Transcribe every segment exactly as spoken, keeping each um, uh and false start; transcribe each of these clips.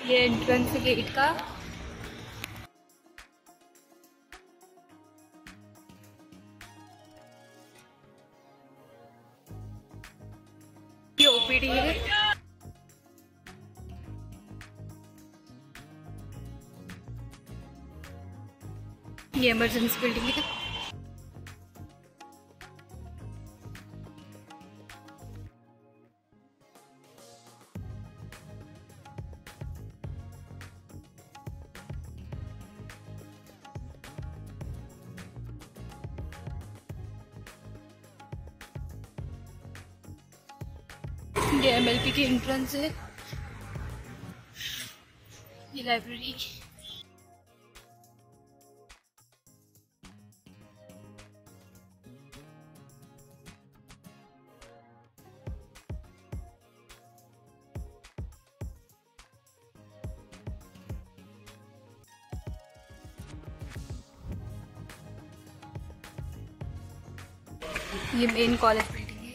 ये entrance gate का। ये ओपीडी है। ये इमरजेंसी बिल्डिंग है। ये एमएलपी की एंट्रेंस है। ये लाइब्रेरी। ये मेन कॉलेज बिल्डिंग है।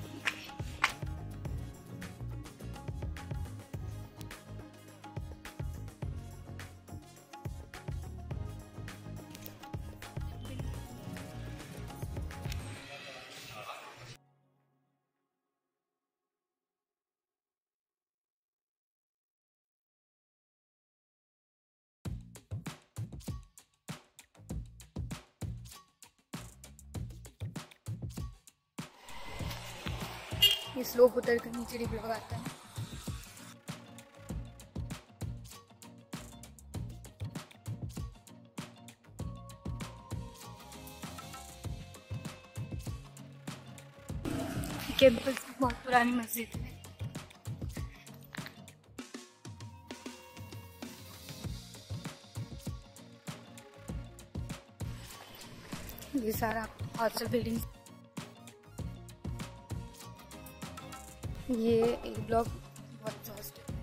ये स्लोप उतर कर नीचे डी ब्लॉक आता है। कैंपस बहुत पुरानी मस्जिद है। ये सारा हॉस्टल बिल्डिंग। ये एक ब्लॉक बहुत हॉस्टल है।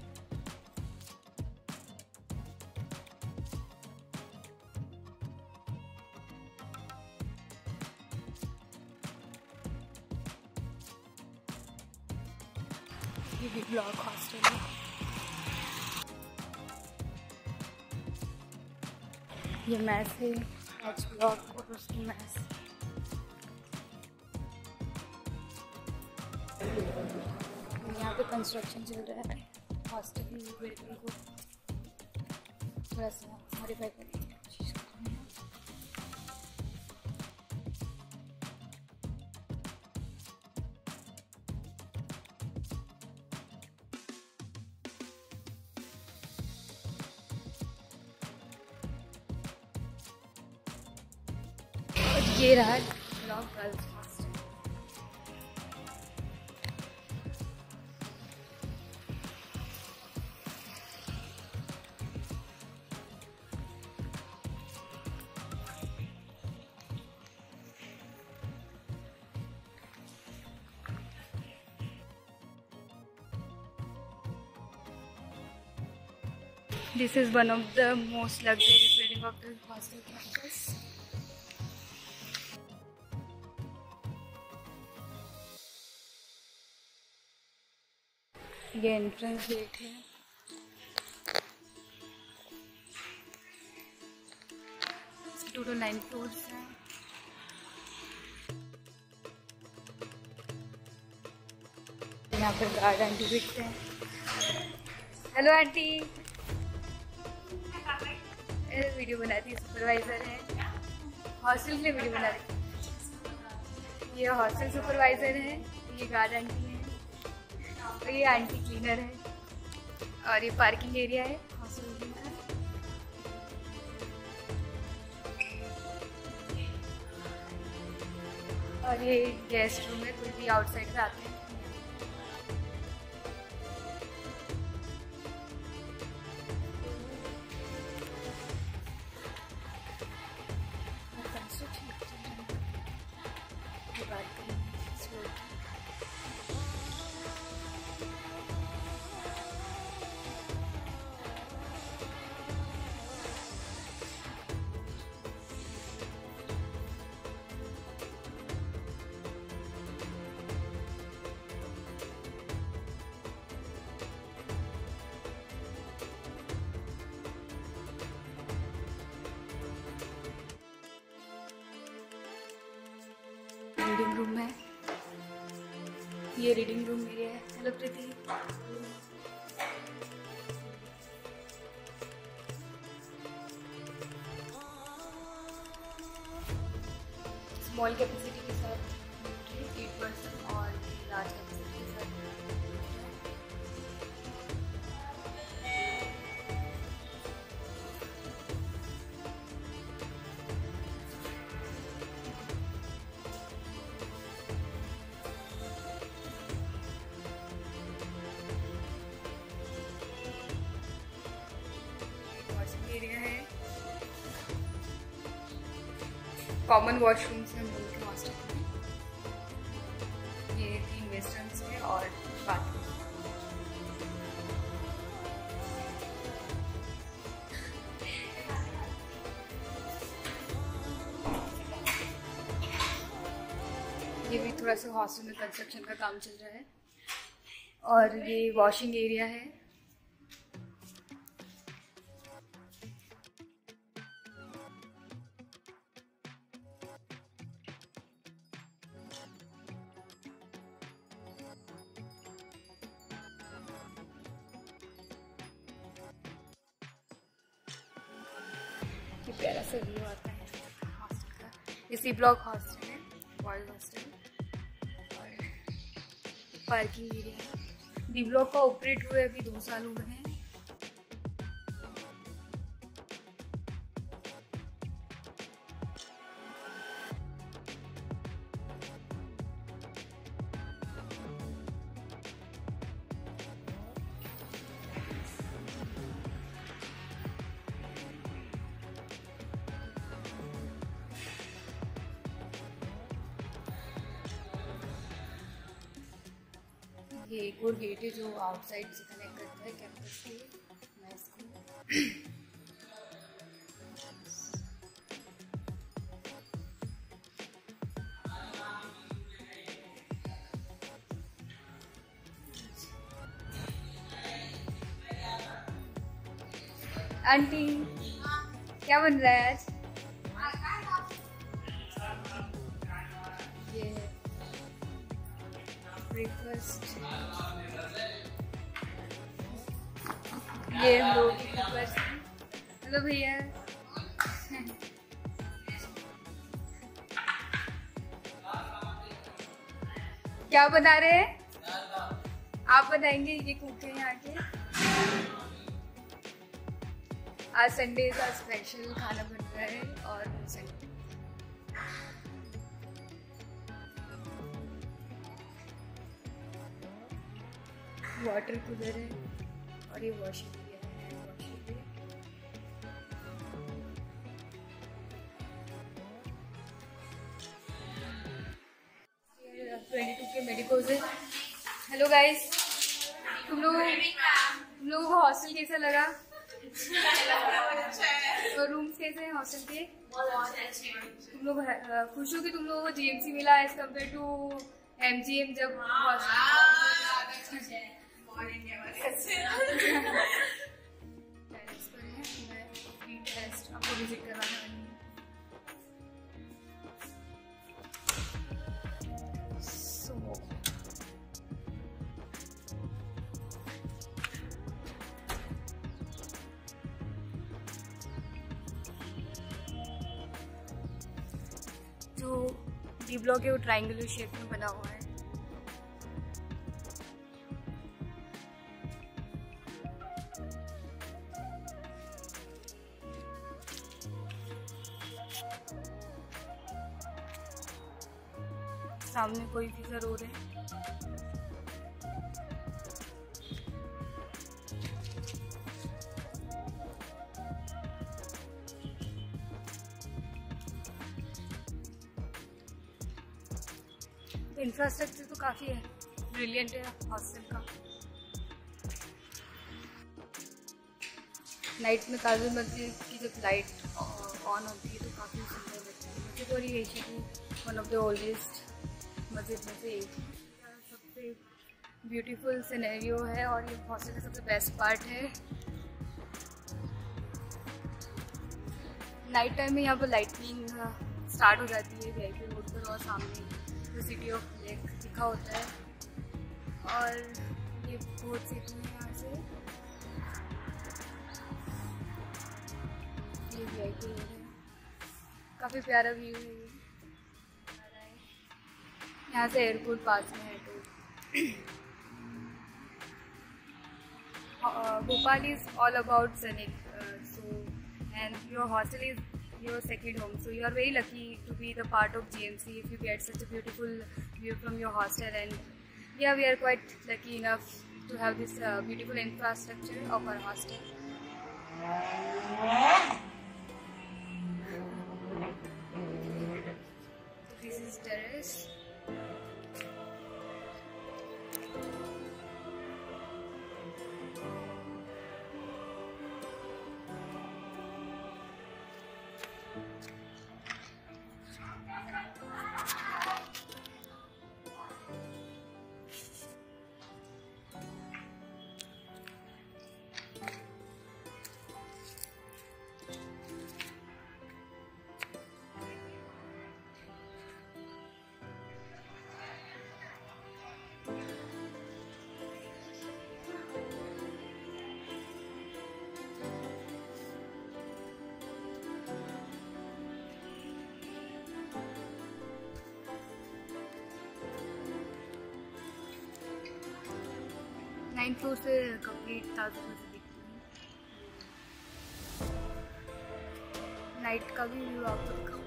ये भी ब्लॉक हॉस्टल है। ये मैस है, एच ब्लॉक और उसकी मैस। यहाँ पे कंस्ट्रक्शन चल रहा है। हॉस्टल की बिल्डिंग को थोड़ा सा मॉडिफाई करने की कोशिश कर रहे हैं। और ये रहा block girls. This is one of the most luxurious building of the hostel campus. ये एंट्रेंस गेट है। टोटल नाइन फ्लोर्स हैं। यहाँ पर गार्ड आंटी बैठते हैं। Hello aunty. वीडियो बनाती है, सुपरवाइजर है। हॉस्टल के लिए वीडियो बनाती है। ये हॉस्टल सुपरवाइजर है। ये गार्ड आंटी है और ये आंटी क्लीनर है। और ये पार्किंग एरिया है हॉस्टल के अंदर। और ये गेस्ट रूम है, कोई भी आउटसाइड से आते हैं। रूम है, ये रीडिंग रूम एरिया है। हेलो प्रीति। स्मॉल कैपेसिटी के साथ एट परसेंट और लार्ज कैपेसिटी के साथ। एरिया है, कॉमन वॉशरूम्स हैं हम लोग के हॉस्टल में। ये तीन वेस्टर्न्स हैं और बाथरूम। ये भी थोड़ा सा हॉस्टल में कंस्ट्रक्शन का काम चल रहा है। और ये वॉशिंग एरिया है। ये प्यारा सा व्यू आता है हॉस्टल का। ये सी ब्लॉक हॉस्टल है, बॉयज हॉस्टल। और पार्किंग एरिया है। डी ब्लॉक का ऑपरेट हुए अभी दो साल हुए हैं। ये एक और गेट है जो आउटसाइड से कनेक्ट करता है कैंपस के मैं इसको। आंटी क्या बन रहा है आज? ये ब्रेकफास्ट, ये हम लोग ब्रेकफास्ट। हेलो भैया। क्या बना रहे हैं? आप बताएंगे। ये कुक है यहाँ के। आज संडे का स्पेशल खाना बन रहा है और वाटर कूलर है और ये वॉशिंग एरिया है। वॉशिंग एरिया ट्वेंटी टू के मेडिकल्स है। हेलो गाइस, तुम लोग तुम लोगों को हॉस्टल कैसा लगा? और रूम्स कैसे हैं हॉस्टल के? तुम लोग खुश हो कि तुम लोगों को जीएमसी मिला एज कम्पेयर टू एमजीएम जब आपको विजिट करवाना है। so, जो डी ब्लॉक है वो ट्रायंगुलर शेप में बना हुआ है। सामने कोई फिगर हो रहे हैं। इंफ्रास्ट्रक्चर तो काफ़ी है, ब्रिलियंट है हॉस्टल का। नाइट में काजू मस्जिद की जब लाइट ऑन होती है तो काफ़ी सुंदर लगती है। मुझे तो ये एशिया की वन ऑफ द ओल्डेस्ट मस्जिद में से एक सबसे ब्यूटीफुल सिनेरियो है और ये हॉस्टल का सबसे बेस्ट पार्ट है। नाइट टाइम में यहाँ पर लाइटनिंग स्टार्ट हो जाती है वीआईपी रोड पर और सामने द सिटी ऑफ लेक लिखा होता है। और ये बहुत सीधी है यहाँ से। ये वी आई पी रोड है, काफ़ी प्यारा व्यू है ये। यहाँ से एयरपोर्ट पास में है। तो Bhopal is all about scenic, so and your hostel is your second home, so you are very lucky to be the part of G M C if you get such a beautiful view from your hostel. And yeah, we are quite lucky enough to have this uh, beautiful infrastructure of our hostel. So this is terrace. Ninth floor से complete Taj Mahal से दिखती है। Night का भी view आपको दिखाऊँ।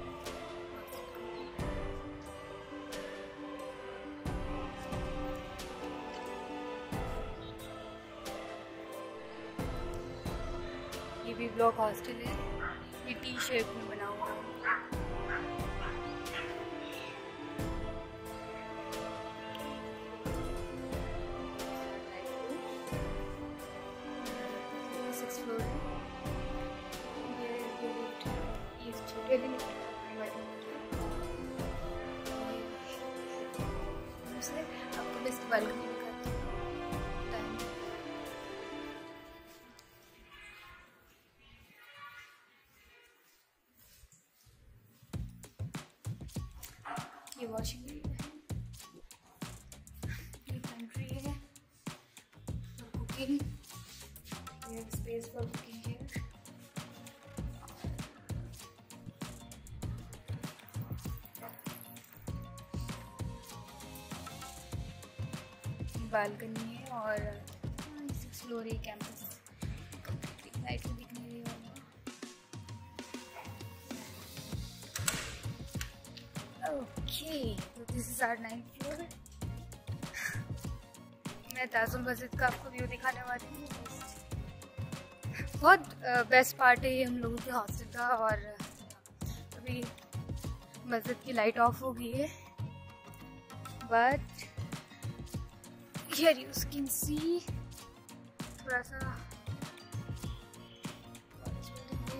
ये भी ब्लॉक हॉस्टल है, ये टी शेप में बना हुआ है। आपको बेस्ट बालकनी दिखाती हूँ। ये वॉशिंग एरिया है, ये पेंट्री है फॉर कुकिंग, ये स्पेस फॉर कुकिंग है। बालकनी है और सिक्स फ्लोर है कैंपस। लाइट में दिखने रही होगा। ओके, तो this is our ninth floor. मैं ताजुल मस्जिद का आपको व्यू दिखाने वाली हूँ। बहुत बेस्ट पार्ट है ये हम लोगों के हॉस्टल का। और अभी मस्जिद की लाइट ऑफ हो गई है, but here you can see थोड़ा सा ये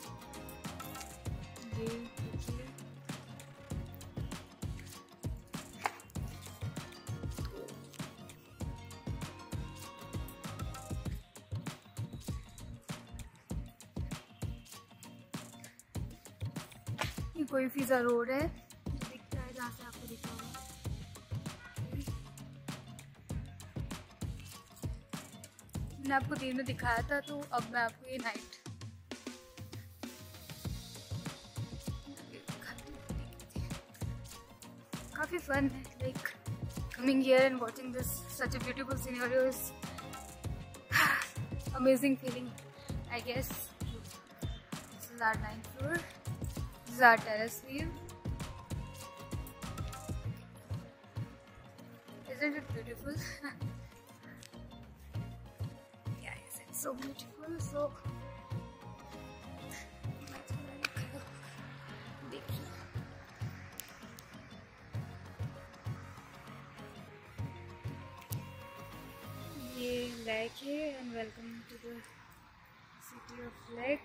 देखिए, ये कोई फिजा रोड है जो दिखता है, जहाँ से आपको दिखा होगा। मैंने आपको दिन में दिखाया था, तो अब मैं आपको ये नाइट काफ़ी फन है। Like coming here and watching this such a beautiful scenario is amazing feeling, I guess. This is our ninth floor, this is our terrace view. Isn't it beautiful? So beautiful, so देखिए, ये lake है and welcome to the city of lake.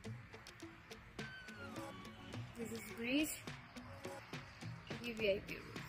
This is bridge, ये V I P road.